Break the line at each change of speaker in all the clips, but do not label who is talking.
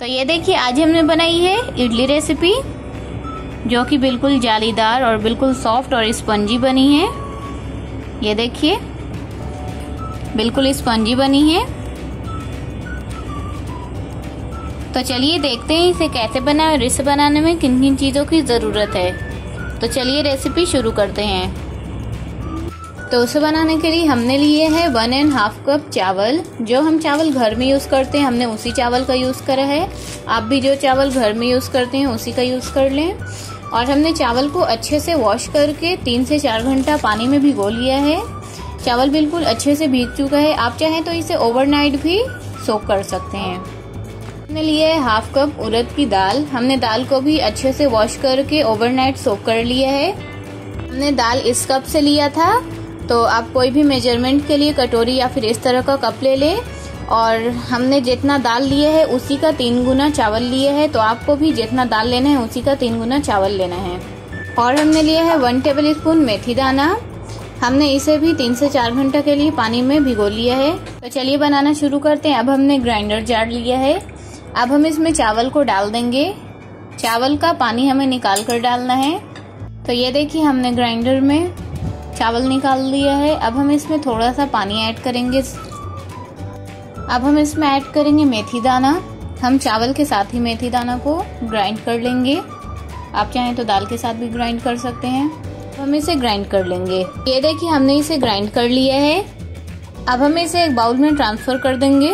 ये देखिए आज हमने बनाई है इडली रेसिपी, जो कि बिल्कुल जालीदार और बिल्कुल सॉफ्ट और स्पंजी बनी है। ये देखिए बिल्कुल स्पंजी बनी है। तो चलिए देखते हैं इसे कैसे बनाएं और इसे बनाने में किन किन चीज़ों की ज़रूरत है। तो चलिए रेसिपी शुरू करते हैं। तो उसे बनाने के लिए हमने लिए है 1.5 कप चावल। जो हम चावल घर में यूज़ करते हैं हमने उसी चावल का यूज़ करा है। आप भी जो चावल घर में यूज़ करते हैं उसी का यूज़ कर लें। और हमने चावल को अच्छे से वॉश करके 3 से 4 घंटा पानी में भिगो लिया है। चावल बिल्कुल अच्छे से भीग चुका है। आप चाहें तो इसे ओवरनाइट भी सोक कर सकते हैं। हमने लिया है 1/2 कप उड़द की दाल। हमने दाल को भी अच्छे से वॉश करके ओवरनाइट सोक कर लिया है। हमने दाल इस कप से लिया था, तो आप कोई भी मेजरमेंट के लिए कटोरी या फिर इस तरह का कप ले लें। और हमने जितना दाल लिए है उसी का 3 गुना चावल लिए है, तो आपको भी जितना दाल लेना है उसी का 3 गुना चावल लेना है। और हमने लिया है 1 टेबल स्पून मेथी दाना। हमने इसे भी 3 से 4 घंटा के लिए पानी में भिगो लिया है। तो चलिए बनाना शुरू करते हैं। अब हमने ग्राइंडर जार लिया है। अब हम इसमें चावल को डाल देंगे। चावल का पानी हमें निकाल कर डालना है। तो ये देखिए हमने ग्राइंडर में चावल निकाल लिया है। अब हम इसमें थोड़ा सा पानी ऐड करेंगे। अब हम इसमें ऐड करेंगे मेथी दाना। हम चावल के साथ ही मेथी दाना को ग्राइंड कर लेंगे। आप चाहें तो दाल के साथ भी ग्राइंड कर सकते हैं। तो हम इसे ग्राइंड कर लेंगे। ये देखिए हमने इसे ग्राइंड कर लिया है। अब हम इसे एक बाउल में ट्रांसफर कर देंगे।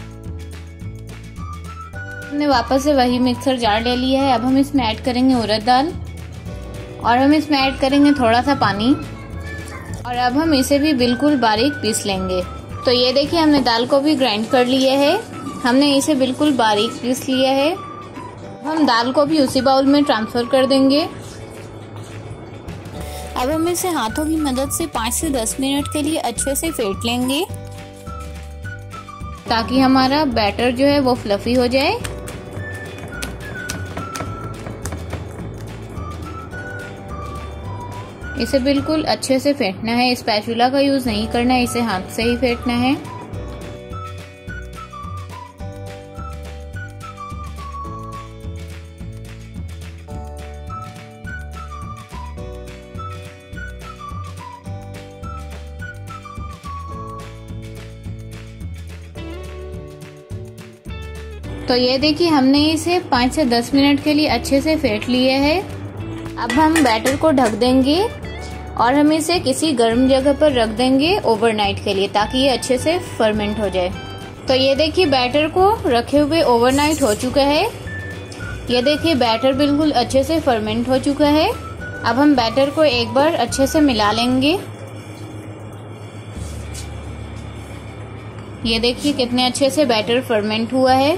हमने वापस से वही मिक्सर जार ले लिया है। अब हम इसमें ऐड करेंगे उड़द दाल और हम इसमें ऐड करेंगे थोड़ा सा पानी। और अब हम इसे भी बिल्कुल बारीक पीस लेंगे। तो ये देखिए हमने दाल को भी ग्राइंड कर लिया है। हमने इसे बिल्कुल बारीक पीस लिया है। हम दाल को भी उसी बाउल में ट्रांसफर कर देंगे। अब हम इसे हाथों की मदद से 5 से 10 मिनट के लिए अच्छे से फेंट लेंगे, ताकि हमारा बैटर जो है वो फ्लफी हो जाए। इसे बिल्कुल अच्छे से फेंटना है। स्पैचुला का यूज नहीं करना है, इसे हाथ से ही फेंटना है। तो ये देखिए हमने इसे 5 से 10 मिनट के लिए अच्छे से फेंट लिया है। अब हम बैटर को ढक देंगे और हम इसे किसी गर्म जगह पर रख देंगे ओवरनाइट के लिए, ताकि ये अच्छे से फर्मेंट हो जाए। तो ये देखिए बैटर को रखे हुए ओवरनाइट हो चुका है। ये देखिए बैटर बिल्कुल अच्छे से फर्मेंट हो चुका है। अब हम बैटर को एक बार अच्छे से मिला लेंगे। ये देखिए कितने अच्छे से बैटर फर्मेंट हुआ है।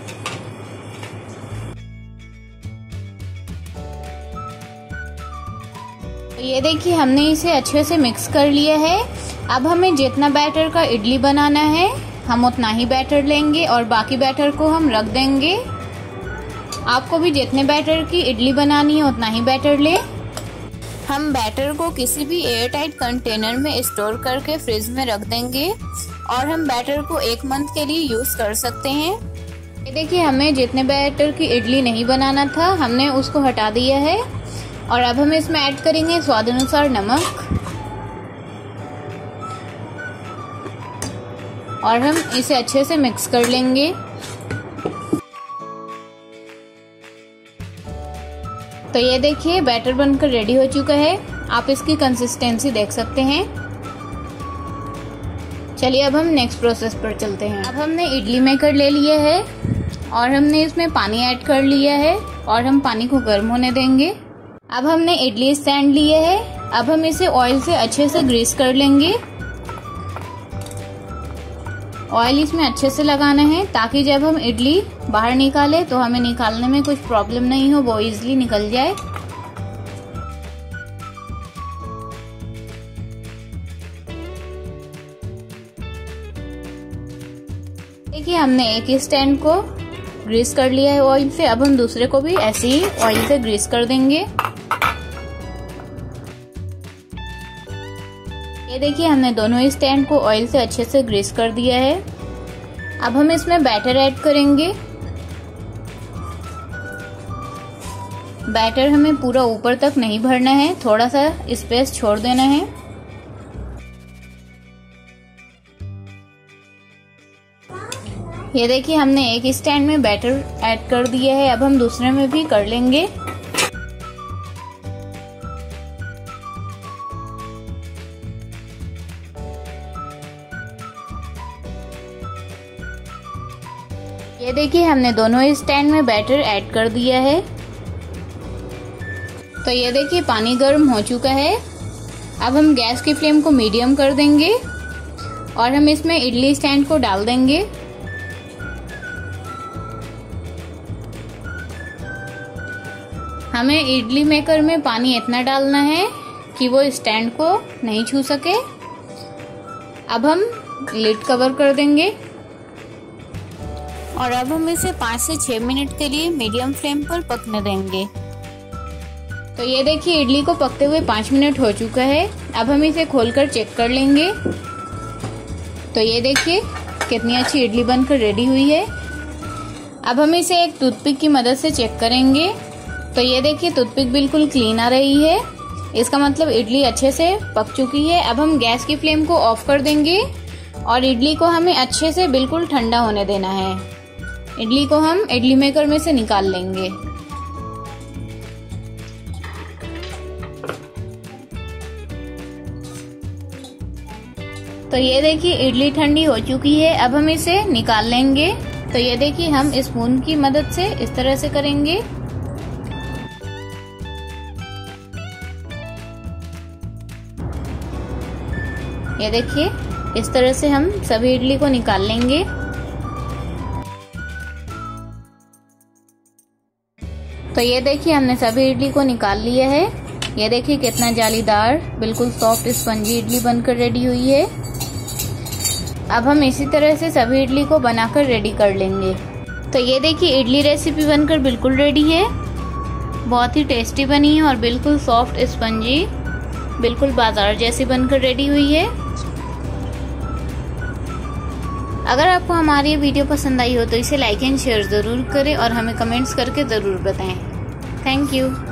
ये देखिए हमने इसे अच्छे से मिक्स कर लिया है। अब हमें जितना बैटर का इडली बनाना है हम उतना ही बैटर लेंगे और बाकी बैटर को हम रख देंगे। आपको भी जितने बैटर की इडली बनानी है उतना ही बैटर ले। हम बैटर को किसी भी एयर टाइट कंटेनर में स्टोर करके फ्रिज में रख देंगे और हम बैटर को 1 मंथ के लिए यूज कर सकते हैं। ये देखिए हमें जितने बैटर की इडली नहीं बनाना था हमने उसको हटा दिया है। और अब हम इसमें ऐड करेंगे स्वाद अनुसार नमक और हम इसे अच्छे से मिक्स कर लेंगे। तो ये देखिए बैटर बनकर रेडी हो चुका है। आप इसकी कंसिस्टेंसी देख सकते हैं। चलिए अब हम नेक्स्ट प्रोसेस पर चलते हैं। अब हमने इडली मेकर ले लिया है और हमने इसमें पानी ऐड कर लिया है और हम पानी को गर्म होने देंगे। अब हमने इडली स्टैंड लिए है। अब हम इसे ऑयल से अच्छे से ग्रीस कर लेंगे। ऑयल इसमें अच्छे से लगाना है, ताकि जब हम इडली बाहर निकालें तो हमें निकालने में कुछ प्रॉब्लम नहीं हो, वो इजीली निकल जाए। देखिए हमने एक स्टैंड को ग्रीस कर लिया है ऑयल से। अब हम दूसरे को भी ऐसे ही ऑयल से ग्रीस कर देंगे। ये देखिए हमने दोनों स्टैंड को ऑयल से अच्छे से ग्रीस कर दिया है। अब हम इसमें बैटर ऐड करेंगे। बैटर हमें पूरा ऊपर तक नहीं भरना है, थोड़ा सा स्पेस छोड़ देना है। ये देखिए हमने एक स्टैंड में बैटर ऐड कर दिया है, अब हम दूसरे में भी कर लेंगे। ये देखिए हमने दोनों स्टैंड में बैटर ऐड कर दिया है। तो ये देखिए पानी गर्म हो चुका है। अब हम गैस की फ्लेम को मीडियम कर देंगे और हम इसमें इडली स्टैंड को डाल देंगे। हमें इडली मेकर में पानी इतना डालना है कि वो स्टैंड को नहीं छू सके। अब हम लिड कवर कर देंगे और अब हम इसे 5 से 6 मिनट के लिए मीडियम फ्लेम पर पकने देंगे। तो ये देखिए इडली को पकते हुए 5 मिनट हो चुका है। अब हम इसे खोलकर चेक कर लेंगे। तो ये देखिए कितनी अच्छी इडली बनकर रेडी हुई है। अब हम इसे एक टूथपिक की मदद से चेक करेंगे। तो ये देखिए टूथपिक बिल्कुल क्लीन आ रही है, इसका मतलब इडली अच्छे से पक चुकी है। अब हम गैस की फ्लेम को ऑफ कर देंगे और इडली को हमें अच्छे से बिल्कुल ठंडा होने देना है। इडली को हम इडली मेकर में से निकाल लेंगे। तो ये देखिए इडली ठंडी हो चुकी है, अब हम इसे निकाल लेंगे। तो ये देखिए हम स्पून की मदद से इस तरह से करेंगे। ये देखिए इस तरह से हम सभी इडली को निकाल लेंगे। तो ये देखिए हमने सभी इडली को निकाल लिया है। ये देखिए कितना जालीदार बिल्कुल सॉफ्ट स्पंजी इडली बनकर रेडी हुई है। अब हम इसी तरह से सभी इडली को बनाकर रेडी कर लेंगे। तो ये देखिए इडली रेसिपी बनकर बिल्कुल रेडी है, बहुत ही टेस्टी बनी है और बिल्कुल सॉफ्ट स्पंजी, बिल्कुल बाजार जैसी बनकर रेडी हुई है। अगर आपको हमारी ये वीडियो पसंद आई हो तो इसे लाइक एंड शेयर ज़रूर करें और हमें कमेंट्स करके ज़रूर बताएं। Thank you.